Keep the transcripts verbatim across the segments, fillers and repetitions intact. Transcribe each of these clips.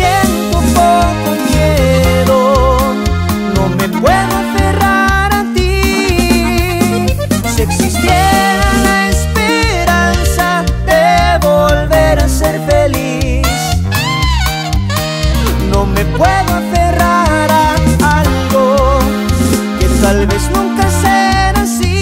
siento poco miedo, no me puedo aferrar a ti. Si existiera la esperanza de volver a ser feliz, no me puedo aferrar a algo que tal vez nunca será así.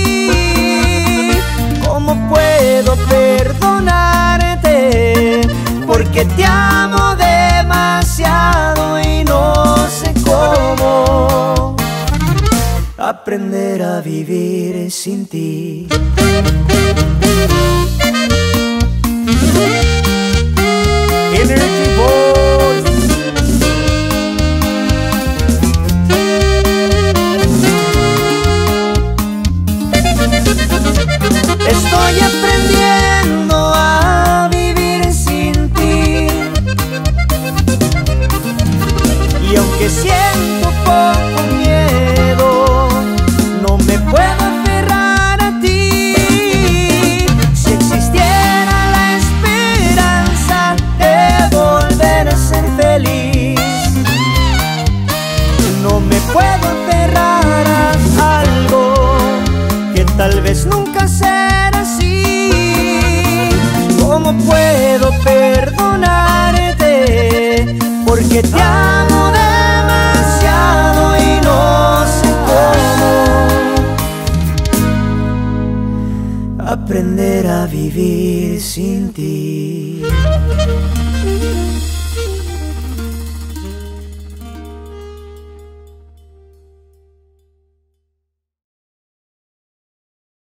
¿Cómo puedo perdonarte? Porque te amo demasiado y no sé cómo aprender a vivir sin ti. Energy Boys. Estoy aprendiendo a vivir sin ti, y aunque siento poco miedo, no me puedo aferrar a ti. Si existiera la esperanza de volver a ser feliz, no me puedo aferrar a algo que tal vez nunca será así. ¿Cómo puedo perdonarte? Porque te amo demasiado y no sé cómo aprender a vivir sin ti.